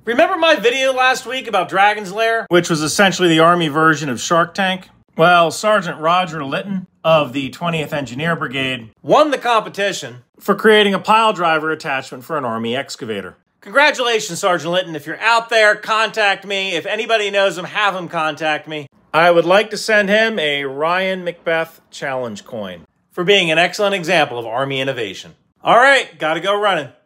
Remember my video last week about Dragon's Lair, which was essentially the Army version of Shark Tank? Well, Sergeant Roger Litton of the 20th Engineer Brigade won the competition for creating a pile driver attachment for an Army excavator. Congratulations, Sergeant Litton. If you're out there, contact me. If anybody knows him, have him contact me. I would like to send him a Ryan McBeth challenge coin for being an excellent example of Army innovation. All right, gotta go running.